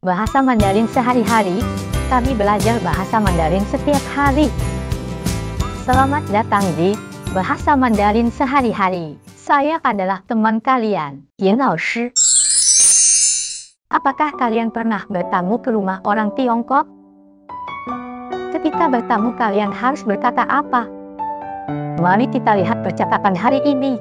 bahasa Mandarin sehari-hari. Kami belajar bahasa Mandarin setiap hari. Selamat datang di Bahasa Mandarin Sehari-hari. Saya adalah teman kalian, Yan Lao Shi. Apakah kalian pernah bertamu ke rumah orang Tiongkok? Ketika bertamu, kalian harus berkata apa? Mari kita lihat percakapan hari ini.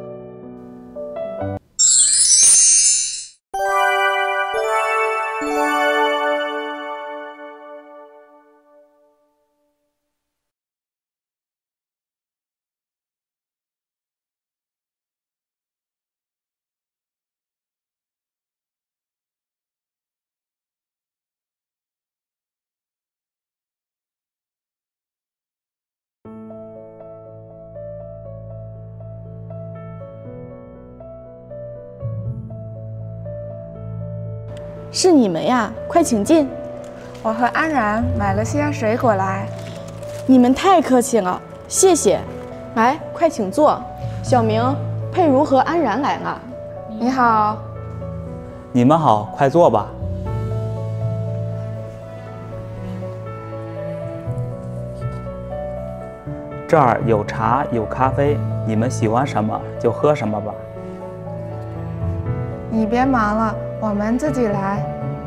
是你们呀，快请进。 我和安然买了些水果来。 你们太客气了，谢谢。来，快请坐。小明、佩如和安然来了。 你好。 你们好，快坐吧。这儿有茶有咖啡，你们喜欢什么就喝什么吧。 你别忙了，我们自己来。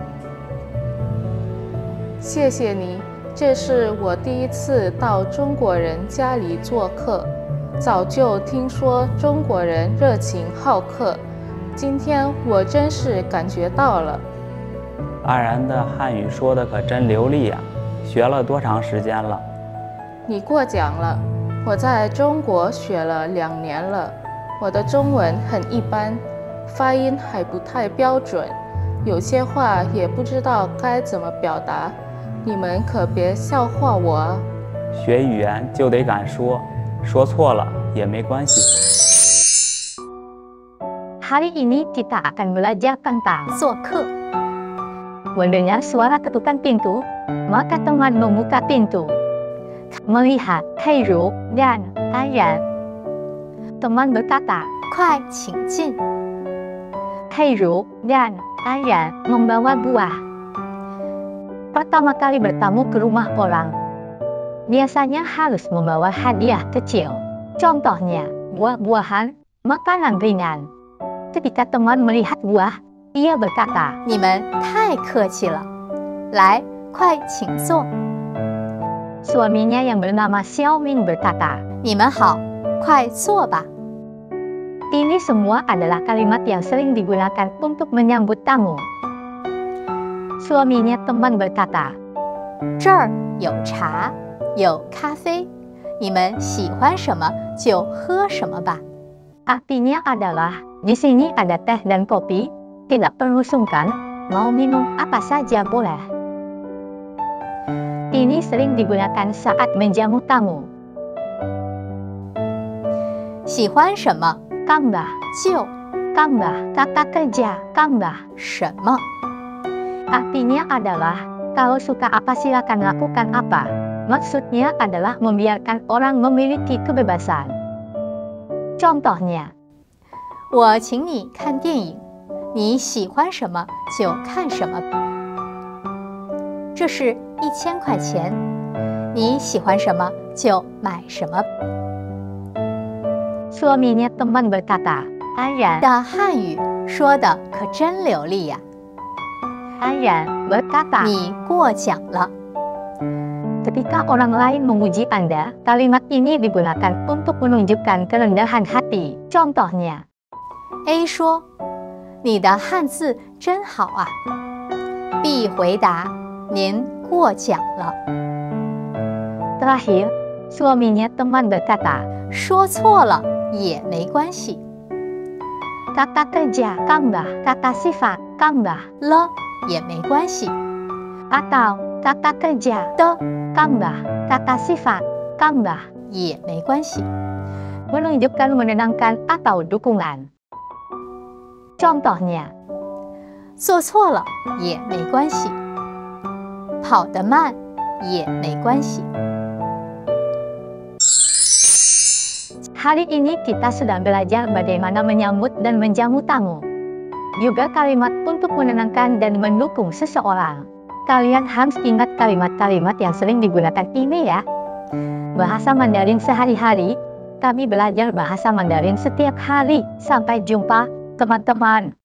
谢谢你，这是我第一次到中国人家里做客。早就听说中国人热情好客，今天我真是感觉到了。 安然的汉语说的可真流利呀，学了多长时间了？ 你过奖了，我在中国学了2年了，我的中文很一般，发音还不太标准，有些话也不知道该怎么表达，你们可别笑话我啊。 学语言就得敢说，说错了也没关系。 Hari ini kita akan belajar tentang 做客。Mendengar suara ketukan pintu, maka teman membuka pintu. Melihat Peiru dan Anran, teman berkata, 快请进。Peiru dan Anran membawa buah. Pertama kali bertamu ke rumah orang, biasanya harus membawa hadiah kecil. Contohnya, buah-buahan, makanan ringan. Ketika teman melihat buah, ia berkata, 你们太客气了，来，快请坐。Suaminya yang bernama Xiaoming berkata, 你们好，快坐吧。Ini semua adalah kalimat yang sering digunakan untuk menyambut tamu. Suaminya teman berkata, 这儿有茶，有咖啡，你们喜欢什么就喝什么吧。Artinya adalah, di sini ada teh dan kopi, tidak perlu sungkan, mau minum apa saja boleh. Ini sering digunakan saat menjamu tamu. 喜欢什么 kamba 就 kamba kata kerja kamba 什么 artinya adalah kalau suka apa silakan lakukan apa. Maksudnya adalah membiarkan orang memiliki kebebasan. Contohnya, 我请你看电影，你喜欢什么就看什么。这是1000块钱，你喜欢什么就买什么。Suaminya teman berkata, 安然的汉语说的可真流利呀。安然 berkata, 你过奖了。Ketika orang lain memuji Anda, kalimat ini digunakan untuk menunjukkan kerendahan hati. Contohnya, A 说，你的汉字真好啊。B 回答，您过奖了。Terakhir, suaminya teman berkata, 说错了也没关系。Kata kerja kambah, kata sifat kambah le 也没关系。Atau kata kerja de kambah, kata sifat kambah 也没关系。Menunjukkan menenangkan atau dukungan. Contohnya, 做错了也没关系，跑得慢也没关系。Hari ini kita sudah belajar bagaimana menyambut dan menjamu tamu. Juga kalimat untuk menenangkan dan mendukung seseorang. Kalian harus ingat kalimat-kalimat yang sering digunakan ini ya. Bahasa Mandarin sehari-hari. Kami belajar bahasa Mandarin setiap hari. Sampai jumpa, teman-teman.